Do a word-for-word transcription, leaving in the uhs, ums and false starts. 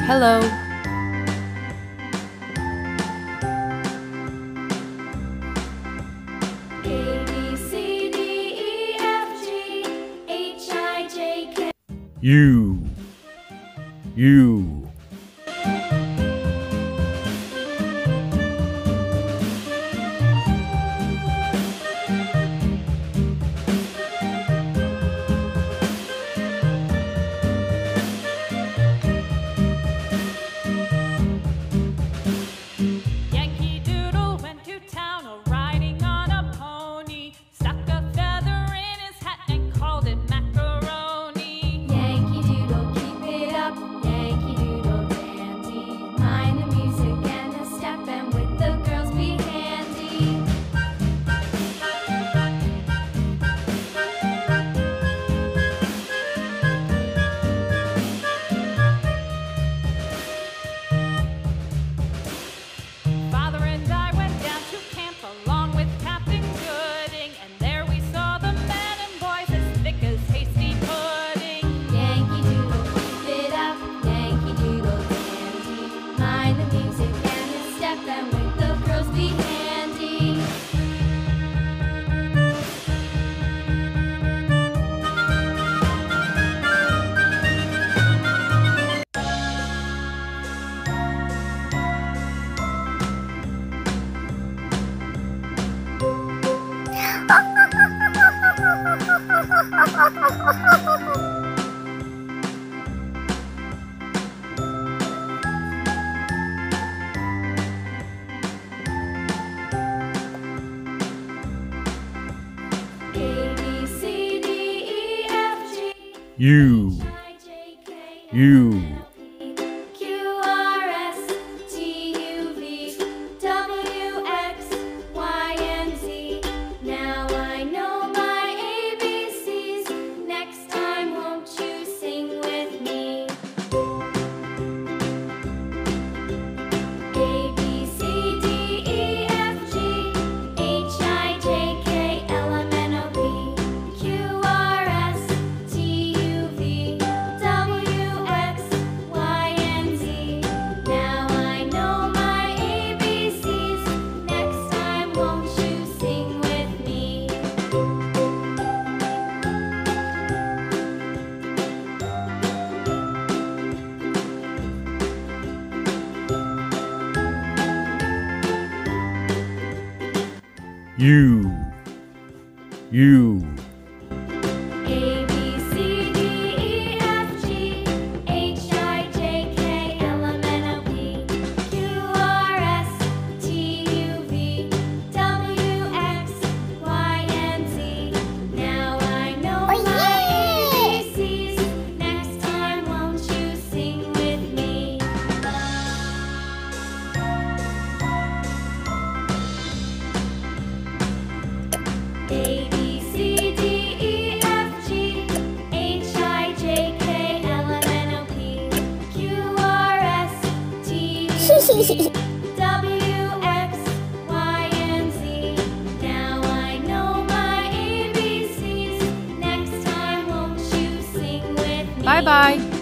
Hello. A, B, C, D, E, F, G, H, I, J, K. U, U. Yankee Doodle went to town riding on a pony, stuck a feather in his hat and called it macaroni. Yankee Doodle, keep it up. Yankee Doodle dandy. Mind the music and the step, and with the girls be handy. Father and I went down to camp along with Captain Gooding, and there we saw the men and boys as thick as hasty pudding. Yankee Doodle, keep it up. Yankee Doodle dandy. Mind the music and the step, and with the girls be handy. A, B, C, D, E, F, G, U, I, J, K, U. Q, R, S, T, U, V, W, X, Y, and Z. Now I know my A B Cs. Next time, won't you sing with me? A, B, C, D, E, F, G, H, I, J, K, L, M, N, O, P, Q, R, S, T, U, V, W, X, Y, and Z. Now I know my A B Cs. Next time, won't you sing with me? U, U. A, B, C, D, E, F, G, H, I, J, K, L, M, N, O, P, Q, R, S, T, U, V, W, X, Y, and Z. Now I know my A B Cs. Next time, won't you sing with me? A, B, C, D, E, F, G, H, I, J, K, L, M, N, O, P, Q, R, S, T, U, V, W, X, Y, and Z. Now I know my A B Cs. Next time, won't you sing with me? Bye bye.